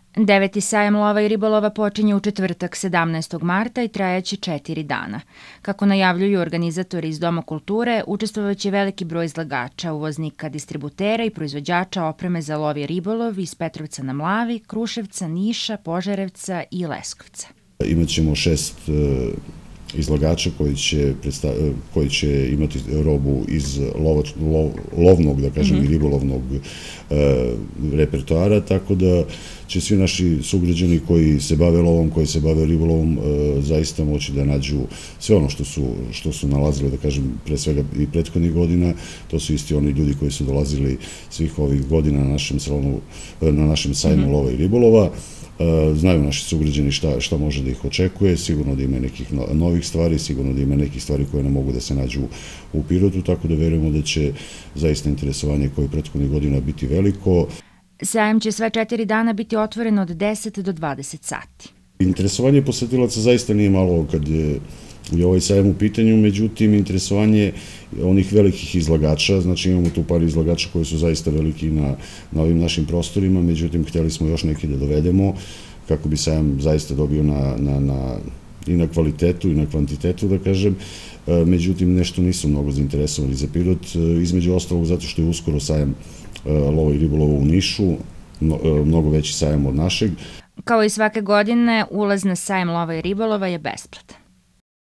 Deveti sajam lova i ribolova počinje u četvrtak 17. marta i trajaće 4 dana. Kako najavljuju organizatori iz Doma kulture, učestvovaće veliki broj izlagača, uvoznika, distributera i proizvođača opreme za lov i ribolov iz Petrovca na Mlavi, Kruševca, Niša, Požarevca i Leskovca. Imaćemo 6 izlagača koji će imati robu iz lovnog, da kažem, i ribolovnog repertoara, tako da će svi naši sugrađani koji se bave lovom, koji se bave ribolovom, zaista moći da nađu sve ono što su nalazili, da kažem, pre svega i prethodnih godina. To su isti oni ljudi koji su dolazili svih ovih godina na našem sajmu lova i ribolova. Znaju naši sugrađani šta može da ih očekuje, sigurno da ima nekih novih stvari, sigurno da ima nekih stvari koje ne mogu da se nađu u Pirotu, tako da verujemo da će zaista interesovanje koje prethodnih godina biti veliko. Sajam će sve 4 dana biti otvoren od 10 do 20 sati. Interesovanje posetilaca zaista nije malo kad je ovaj sajam u pitanju, međutim, interesovanje onih velikih izlagača, znači imamo tu par izlagača koji su zaista veliki na ovim našim prostorima, međutim, htjeli smo još neke da dovedemo kako bi sajam zaista dobio i na kvalitetu i na kvantitetu, da kažem, međutim, nešto nisu mnogo zainteresovani za Pirot, između ostalog zato što je uskoro sajam lova i ribolova u Nišu, mnogo veći sajam od našeg. Kao i svake godine, ulaz na sajam lova i ribolova je besplatan.